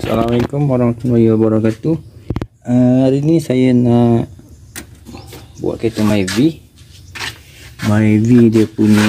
Assalamualaikum warahmatullahi wabarakatuh. Hari ni saya nak buat kereta Myvi. Myvi dia punya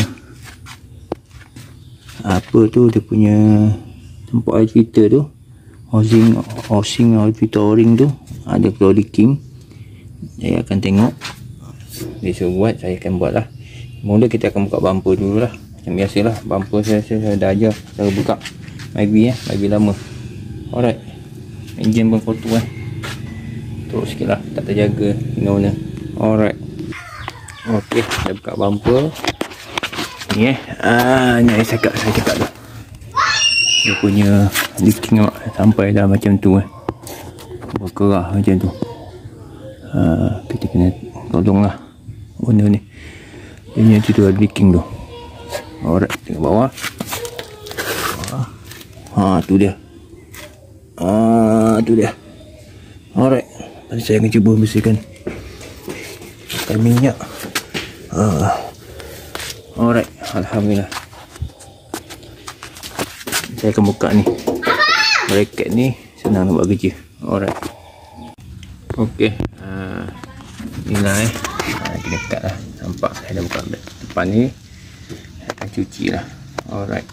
apa tu, dia punya tempat air filter tu, housing air filter o-ring tu ada flow leaking. Saya akan tengok, dia suruh buat, saya akan buat lah. Mula kita akan buka bumper dulu lah. Macam biasalah, bumper saya dah ajar cara buka Myvi Myvi lama. Alright, enjin pun kotor teruk sikit lah, tak terjaga guna. Alright, ok, saya buka bumper ni ni saya cakap dah, dia punya leaking sampai dah macam tu berkerah macam tu. Kita kena tolong lah benda ni, dia tu ada leaking tu. Alright, tengok bawah. Tu dia. Tu dia. Alright, nanti saya akan cuba bersihkan pakai minyak. Alright, alhamdulillah. Saya akan buka ni. Bracket ni senang nak buat kerja. Alright. Okey, inilah kita dekat lah. Nampak saya dah buka depan ni. Saya akan cuci lah. Alright.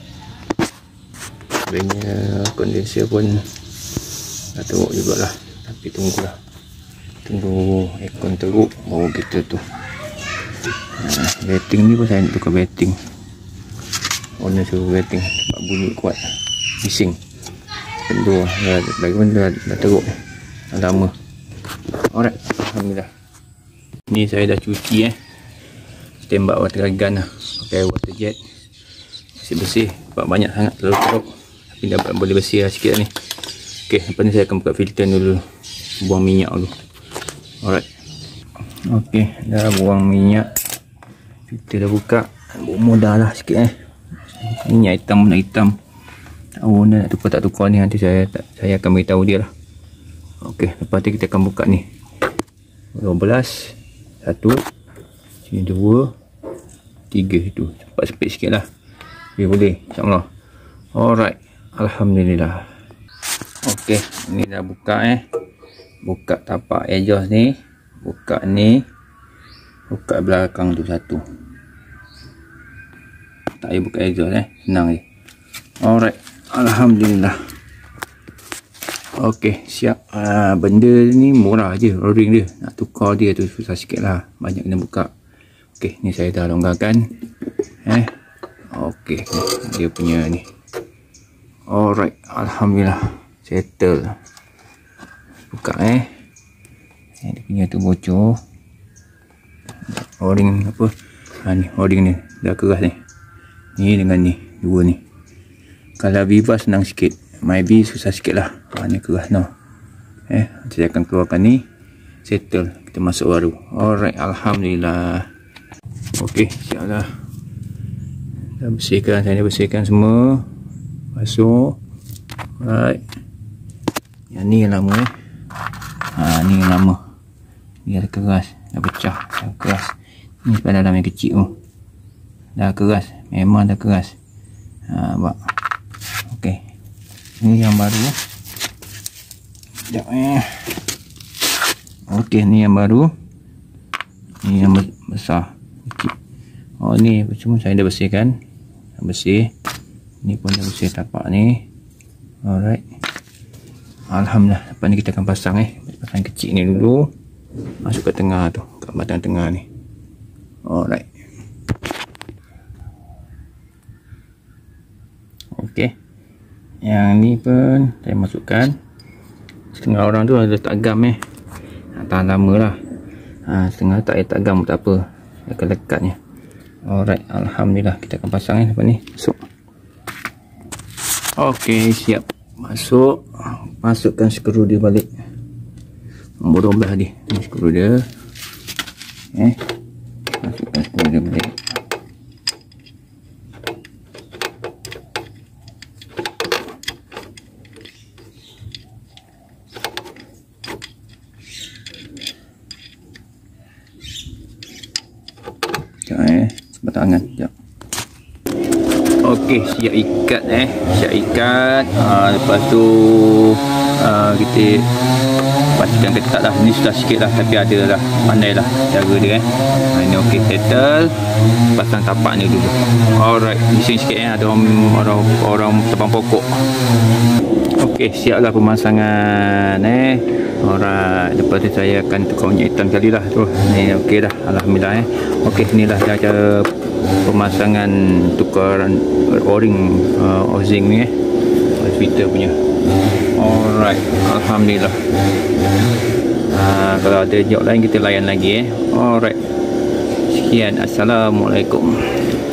Sebenarnya kondenser pun dah teruk jugalah, tapi tunggu aircon teruk baru kita tu. Batting ni pun saya nak tukar batting. Owner suruh batting sebab bunyi kuat, bising. Kedua lagi pun dah teruk, dah lama. Alright, alhamdulillah. Ni saya dah cuci tembak water gun lah, pakai water jet, bersih-bersih sebab banyak sangat terlalu teruk. Tapi dapat boleh bersih lah sikit ni. Ok, lepas ni saya akan buka filter dulu, buang minyak dulu. Alright. Ok, dah buang minyak, filter dah buka. Mudah lah sikit minyak hitam nak hitam. Tahu nak tukar tak tukar ni, nanti saya akan beritahu dia lah. Ok, lepas tu kita akan buka ni 12, 1, sini 2, 3 tu. Cepat sepit sikit lah, boleh insyaAllah. Alright, alhamdulillah. Ok, ni dah buka buka tapak exhaust ni, buka ni, buka belakang tu satu. Tak payah buka exhaust senang je. Alright, alhamdulillah. Ok, siap. Benda ni murah je, o-ring dia. Nak tukar dia tu susah sikit lah, banyak kena buka. Ok, ni saya dah longgarkan. Ok, dia punya ni. Alright, alhamdulillah, settle. Buka dia punya tu bocor. O-ring apa? Ni o-ring ni dah keras ni. Ni dengan ni, dua ni. Kalau Viva senang sikit, Myvi susah sikit lah. Ni keras no. Saya akan keluarkan ni, settle, kita masuk baru. Alright, alhamdulillah. Ok, siap lah. Saya dah bersihkan semua. Masuk. Alright. Yang ni yang lama ni yang lama. Dia dah keras, dah pecah, dah keras. Ni sebab dalam yang kecil tu dah keras, memang dah keras. Nampak. Ok, ni yang baru. Sekejap ok, ni yang baru. Ni yang besar kecil. Ni cuma saya dah bersihkan, dah bersih. Ni pun dah bersih tapak ni. Alright, alhamdulillah. Lepas ni kita akan pasang pasang kecil ni dulu, masuk ke tengah tu, kat batang tengah ni. Alright. Ok, yang ni pun saya masukkan. Setengah orang tu ada letak gam tahan lama lah. Setengah tak gam tak apa, akan lekatnya. Alright, alhamdulillah. Kita akan pasang lepas ni. Masuk. Ok, siap. Masukkan skru dia balik. Nombor 12 dia. Ni skru dia. Masukkan skru dia balik. Sekejap sebelah tangan. Sekejap. Ok, Okey, siap ikat siap ikat. Lepas tu kita pastikan ketat lah. Ni sudah sikit lah tapi ada lah, pandai lah cara dia ini okey, settle. Pasang tapak ni dulu. Alright, bising sikit ada orang tebang pokok. Okey, siaplah pemasangan Alright, lepas tu saya akan tukar minyak hitam sekali lah tu. Ni okey dah, alhamdulillah Okey, inilah cara pemasangan tukaran o-ring ozing ni filter punya. Alright, alhamdulillah. Kalau ada job lain kita layan lagi Alright. Sekian, assalamualaikum.